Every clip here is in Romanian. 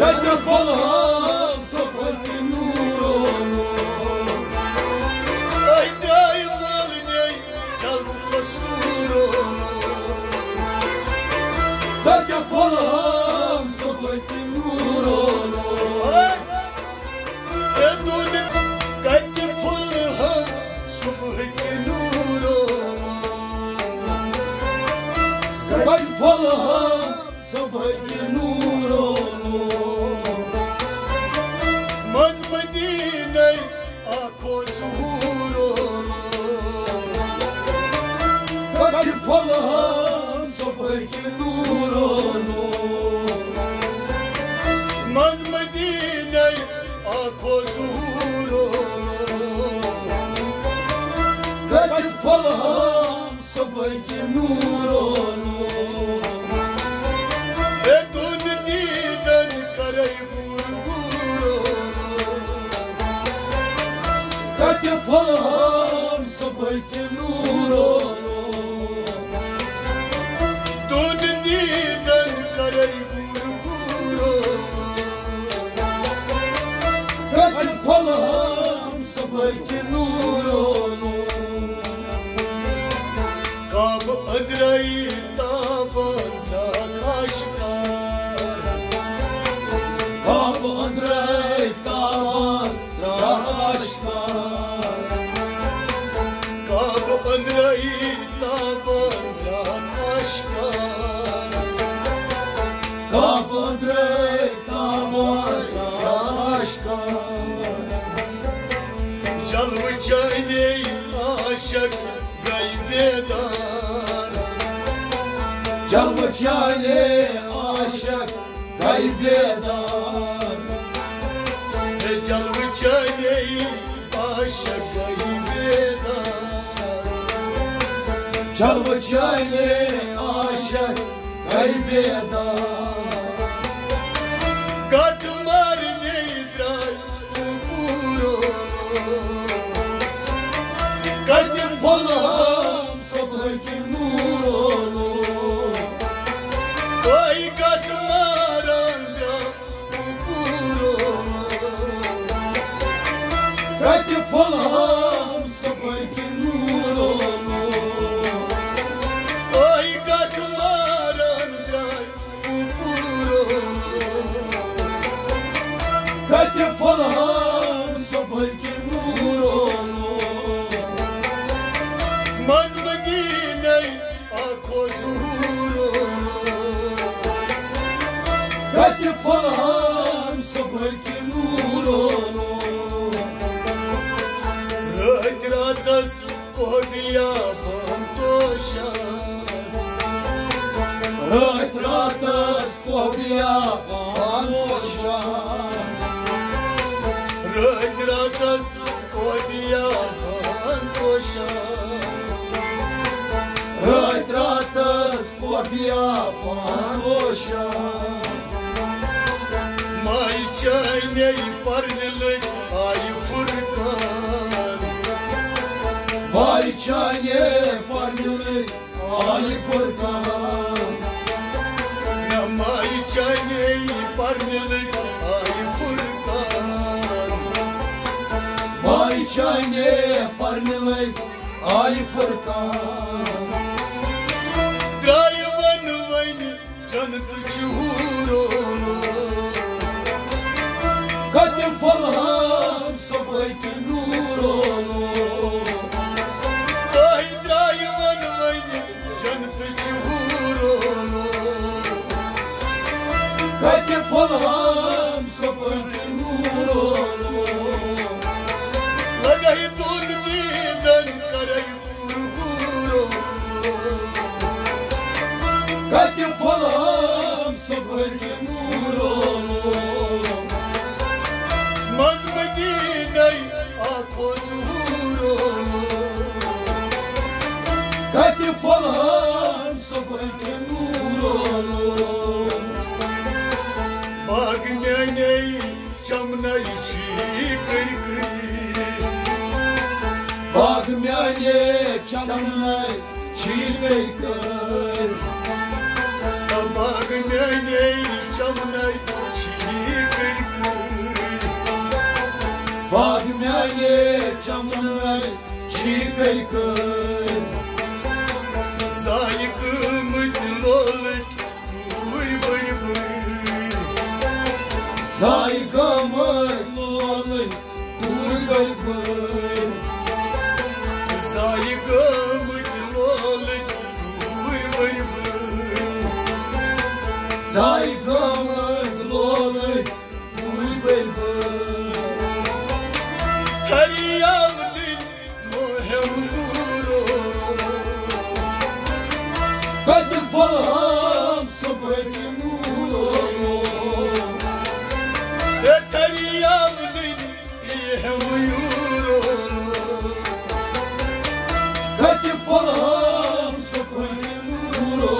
Dajte polam sopojke nurono Aj daj volnej Jaltu pasurono Dajte polam sopojke nurono Edune Dajte polam sopojke nurono Dajte polam sopojke nurono Mazmadinay ako zuhurono Dajte polam sopojke nurono Mazmadinay ako zuhurono Dajte polam sopojke nurono Edune nidan karay burgurono Dajte polam sopojke nurono Dune nidan karay burgurono Dajte polam sopojke nurono Kab adrai tabandra kashkar Kab Andrei Tavan Rashka Kab adrai tabandra kashkar Kab Andrei Tavan Rashka Jalv çayney aşık gaybedar Çalvıçane aşık kaybeder Jalv çayney aşık gaybedar Çalvıçane aşık kaybeder Katmar neydray upuro Kadim polam sobojke nurono Oy katmar andra upuro Kadim polam sobojke nurono Oy katmar andra upuro Kadim polam sobojke nurono Mazmaginay ako zuhurono Kadim polam sobojke nurono Radratas kohdiya bantoshan Retratas povia panoshan Radratas kohdiya bantoshan Retratas povia panoshan Mai çayney parnilik ay furkan Bayçane parnuli ay furkan Mai çayney parnilik ay furkan Bayçane parnuli ay furkan Drayvan vayni janat churono Kadim polam sobojke nurono Ay drayvan vayni janat churono Kadim polam sobojke nurono Lagay dun nidan karay burgurono Kadim polam sobojke nurono Mazmadinay ako zuhurono Kadim polam sobojke nurono Bagnyanay chamnay chikir Bagmyane çamnay çiğneykır Bagnyanay chamnay chikir Bagmele çamınay çiğperkın Saygımı dilolik Uy bay bay Saygımı dilolik Uy bay bay Saygımı dilolik Uy bay bay Saygımı dilolik Uy bay bay Teriyağının muhem guru Katil palam sobayım uğru Teriyağının ihem yuru Katil palam sobayım uğru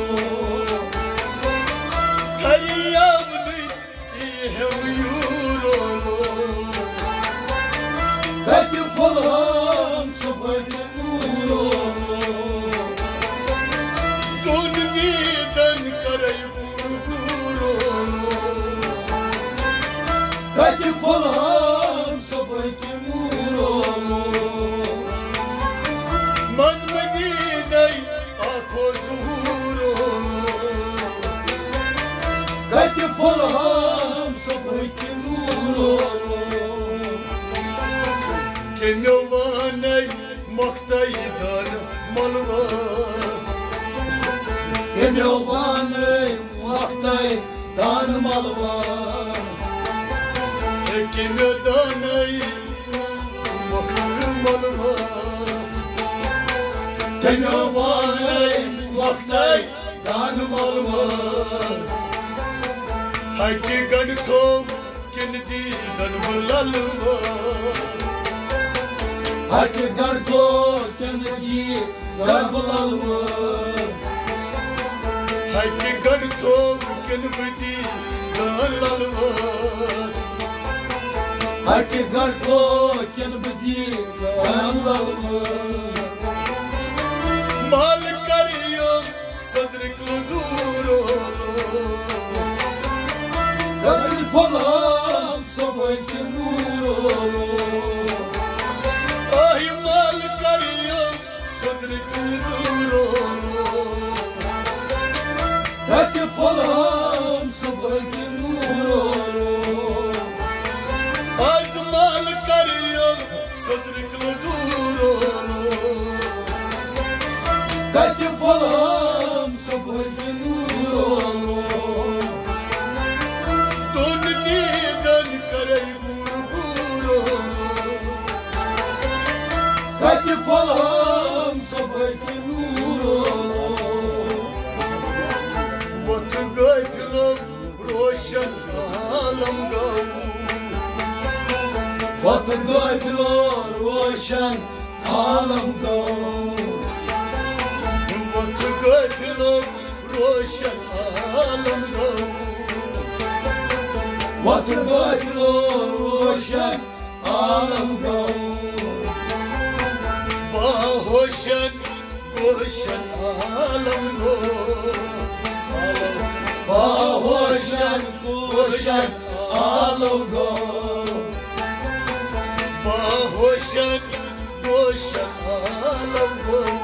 Teriyağının ihem yuru Katil palam sobayım uğru Dunviden karay guru Katil palam sobayım uğru Mazmedinay akoz huru Katil palam sobayım uğru Kemyavanay maktaydan malvar Emyovanı vaktay tanımalı var Kemyadanay malvar Emyovanı vaktay tanımalı var Hakkı gantom kendidan bulalvar Herkes garko kendisi garbalalı var Hakkı gantom kendidan bulalvar Herkes garko kendisi garbalalı var Mal kariyo sadriklu duro Katil palam sobayım uğru Ay mal kariyo sadriklu duro Katil palam sobayım uğru Az mal kariyo sadriklu duro Katil palam sobayım uğru Dunviden karay guru Katil palam sobayım uğru Vatı gaytlam roşan alam gav Batın gaybilar roşan alam gav Vatı gaytlam roşan alam gav Batın gaybilar roşan alam gav Bahoşan goşan alam gav Bahoşan goşan alam gav Bahoşan goşan alam gav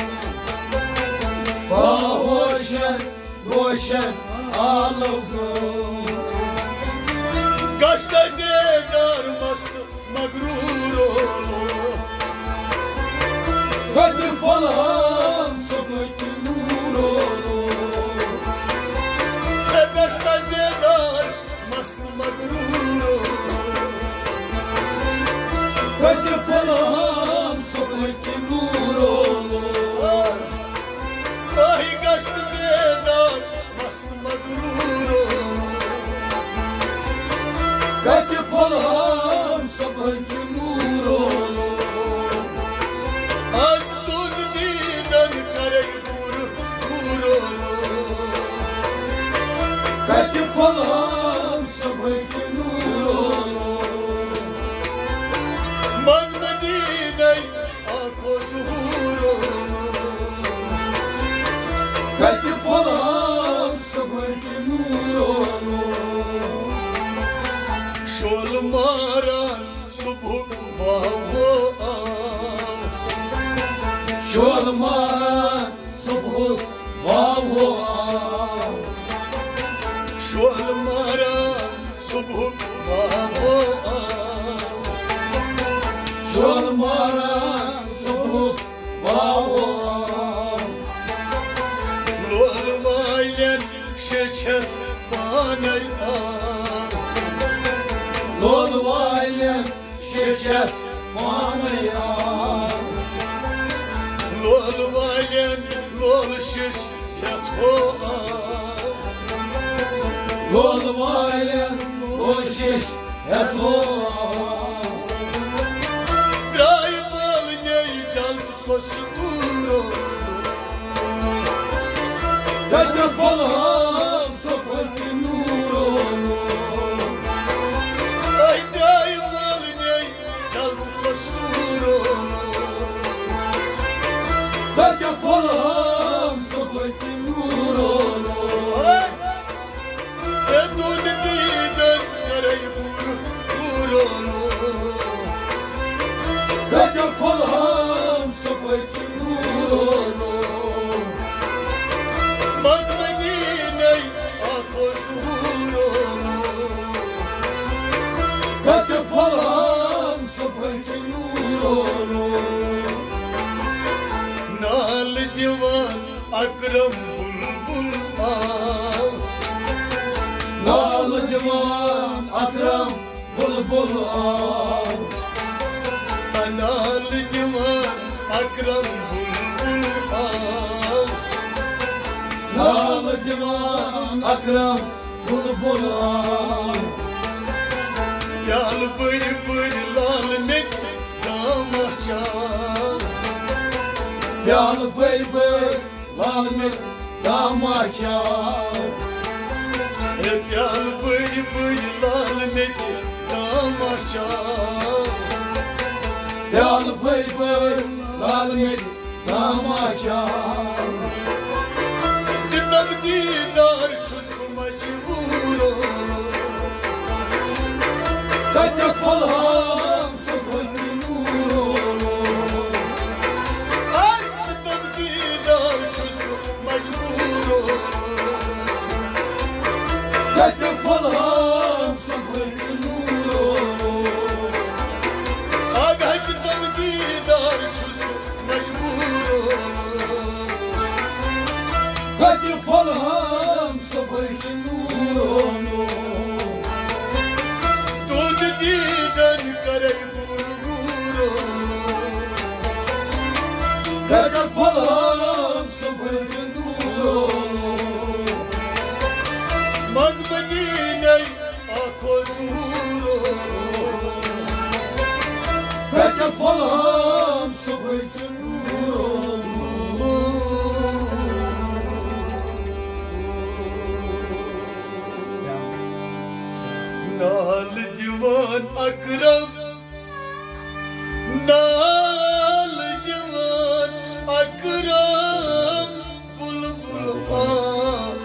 Bahoşan goşan alam gav Gastane darmast magruro Katil palam sobayım uğru Gastane darmast magruro Katil palam sobayım uğru Ay gastane darmast magruro Katil palam sobayım uğru Az dunviden karay guru Katil palam sobayım uğru Mazmedinay akoz huru Katil palam sobayım uğru Şol maran subh vaho av. Şolmaran subh vaho av. Şolmaran subh vaho av. Şolmaran subh vaho av. Lolvaylen şeçet banay av. Lolvaylen şeçet banay av. Lolvaylen lol şeçet av. Lolvaylen loşiş et av. Drayval ney calt kosduro. Kate polam sopaki nuronu. Ay drayval ney calt kosduro. Kate polam sopaki nuronu. Edun diden karay buronu. Kate polam sopaki nuronu. Mazmediney akozuro. Kate polam sopaki nuronu. Nal divan akram bulbul av. Nalı divan akram bulbul av. Nal divan akram bulbul av. Nalı divan akram bulbul av. Yal bır bır lal mek damahçam. Yal bır bır lalmet damaça. Hep yal bır bır lal mek damahçam. Yal bır bır lalmet damaça. Ditam didar çözgü mecburo. Kate polam sopaki nuronu. Az ditam didar çözgü mecburo. Kate polam sopaki nuronu. Agay ditam didar çözgü mecburo. Kate polam sopaki nuronu. Dun diden karay burguro. Kate polam sopaki nuronu. Mazmediney akozuro. Kate polam sopaki nuronu. Nal divan akram. Nal divan akram bulbul av.